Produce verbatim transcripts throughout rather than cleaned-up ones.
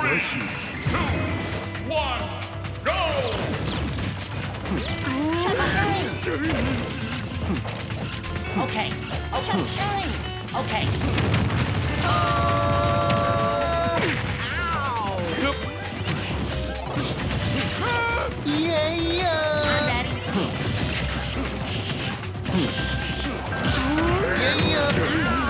Three, two, one, go! Okay. Okay. Okay. Ow! Yeah, yeah. I'm ready. Yeah, yeah.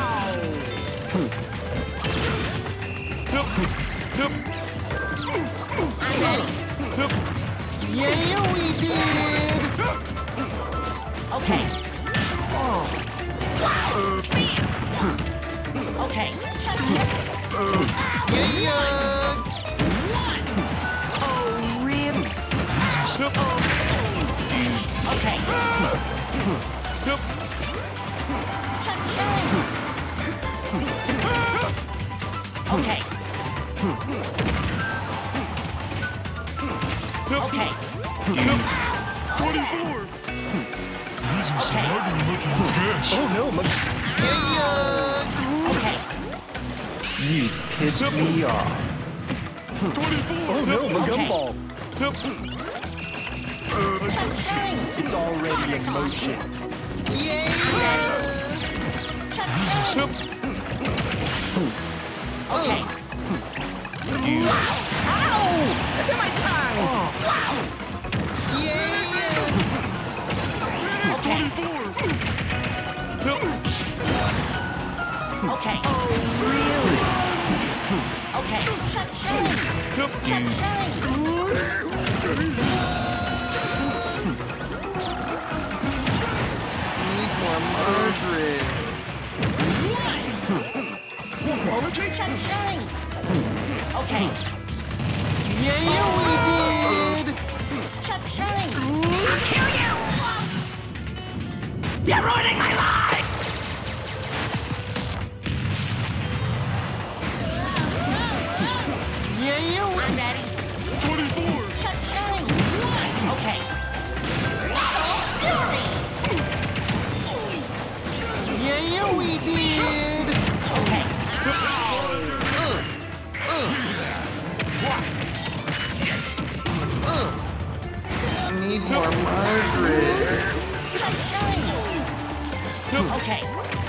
I'm ready. Yeah, we did. Okay. Oh. Okay. Yeah, yeah. Oh, really? Okay. Okay. Okay. twenty-four! These are some Okay. ugly-looking fish. Oh no, my... Yeah. Okay. You pissed me off. twenty-four! Oh no, my Okay. gumball. It's already in motion. Yeah. Okay. Ow! Look at my tongue! Yeah. Okay. Okay. Oh, really? Okay. Need more Margaret. Okay. Yeah, yeah, we did. I'll kill you! You're ruining my life! Yeah, yeah, we... I'm ready. twenty-four! Okay. Yeah, yeah, we did. Okay. I need more Margaret. Okay.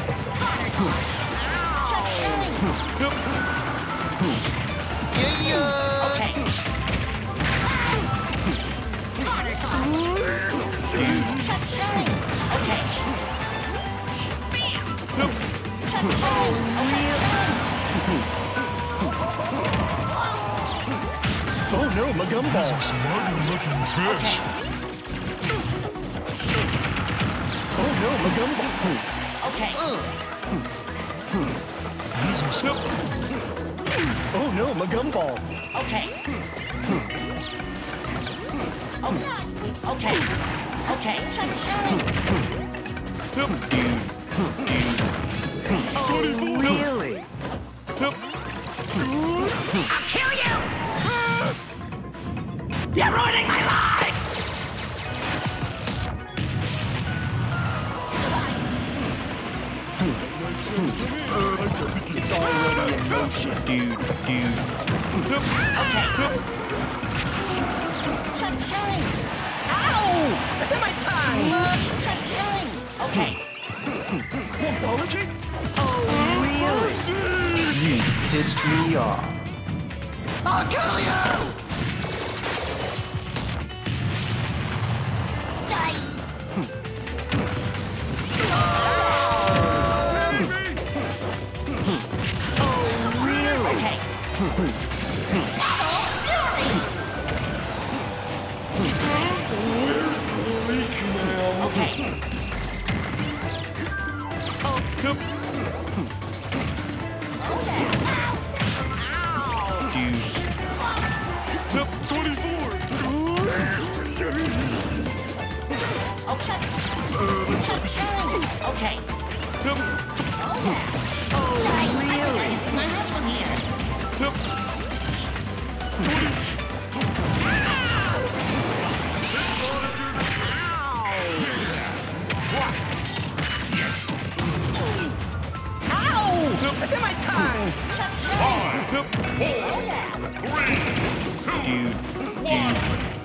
Yeah, yeah. Okay. Okay. Oh no, my These gumball. are some ugly-looking fish. Oh no, my gumball. Okay. These are some... Oh no, my gumball. Okay. Okay. Okay. Oh, really? I'll kill you! You're ruining my life! It's already in motion, dude, dude. Okay. Ow! Look at my tongue! Okay. Apology? Oh, really? You pissed me off. I'll kill you! Oh, really? Okay. Where's the leak now? Okay. twenty-four! Okay. Oh, really? My house from here. Yes. Ow! Look at my time. Five, four, three, two, Dude, dude.